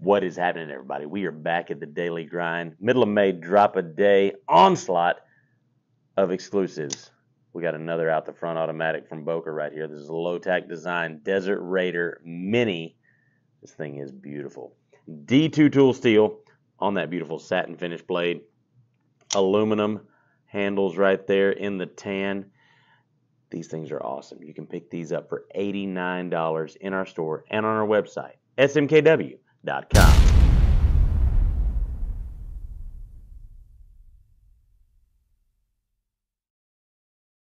What is happening, everybody? We are back at the daily grind. Middle of May, drop a day onslaught of exclusives. We got another out the front automatic from Boker right here. This is a Lhotak design Desert Raider Mini. This thing is beautiful. D2 tool steel on that beautiful satin finish blade. Aluminum handles right there in the tan. These things are awesome. You can pick these up for $89 in our store and on our website, smkw.com.